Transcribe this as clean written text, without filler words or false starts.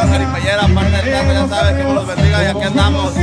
la jaripellera, parte del carro, ya sabes que me los bendiga y aquí andamos.